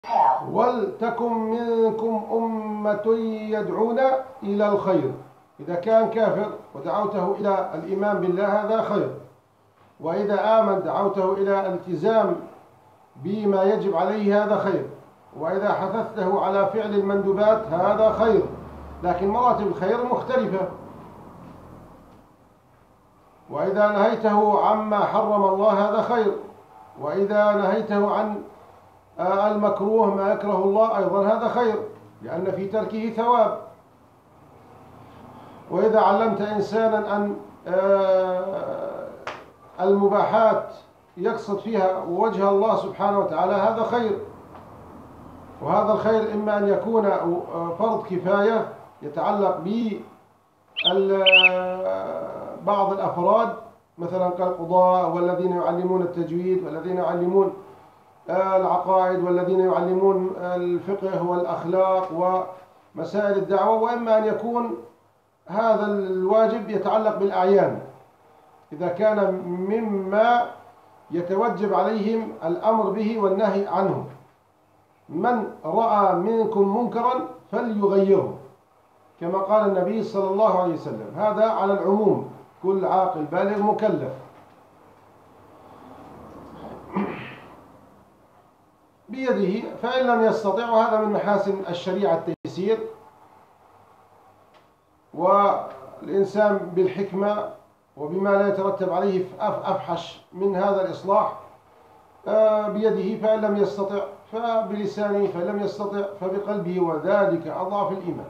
ولتكن منكم أمة يدعون إلى الخير. إذا كان كافر ودعوته إلى الإيمان بالله هذا خير، وإذا آمن دعوته إلى الالتزام بما يجب عليه هذا خير، وإذا حثثته على فعل المندوبات هذا خير. لكن مراتب الخير مختلفة. وإذا نهيته عما حرم الله هذا خير، وإذا نهيته عن المكروه ما يكره الله أيضا هذا خير، لأن في تركه ثواب. وإذا علمت إنسانا أن المباحات يقصد فيها وجه الله سبحانه وتعالى هذا خير. وهذا الخير إما أن يكون فرض كفاية يتعلق ببعض الأفراد، مثلا كالقضاء والذين يعلمون التجويد والذين يعلمون العقائد والذين يعلمون الفقه والأخلاق ومسائل الدعوة، وإما أن يكون هذا الواجب يتعلق بالأعيان إذا كان مما يتوجب عليهم الأمر به والنهي عنه. من رأى منكم منكرا فليغيره، كما قال النبي صلى الله عليه وسلم. هذا على العموم، كل عاقل بالغ مكلف. بيده، فإن لم يستطع، وهذا من محاسن الشريعة التيسير، والإنسان بالحكمة وبما لا يترتب عليه أفحش من هذا الإصلاح بيده. فإن لم يستطع فبلسانه، فإن لم يستطع فبقلبه، وذلك أضعف الإيمان.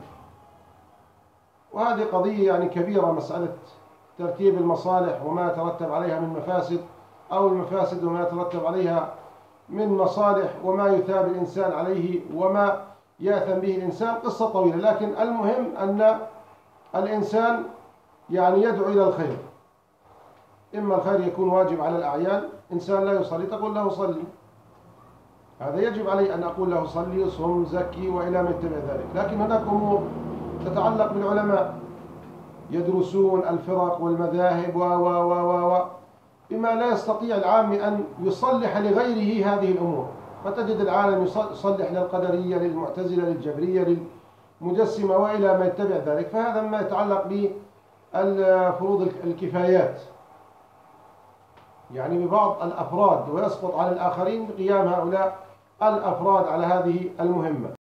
وهذه قضية يعني كبيرة، مسألة ترتيب المصالح وما يترتب عليها من مفاسد، أو المفاسد وما يترتب عليها من مصالح، وما يثاب الإنسان عليه وما يأثم به الإنسان. قصة طويلة، لكن المهم أن الإنسان يعني يدعو إلى الخير. إما الخير يكون واجب على الأعيان، إنسان لا يصلي تقول له صلي، هذا يجب علي أن أقول له صلي صم زكي وإلى ما يتبع ذلك. لكن هناك أمور تتعلق بالعلماء يدرسون الفرق والمذاهب و بما لا يستطيع العام أن يصلح لغيره هذه الأمور. فتجد العالم يصلح للقدرية، للمعتزلة، للجبرية، للمجسمة وإلى ما يتبع ذلك. فهذا ما يتعلق بالفروض الكفايات، يعني ببعض الأفراد، ويسقط على الآخرين بقيام هؤلاء الأفراد على هذه المهمة.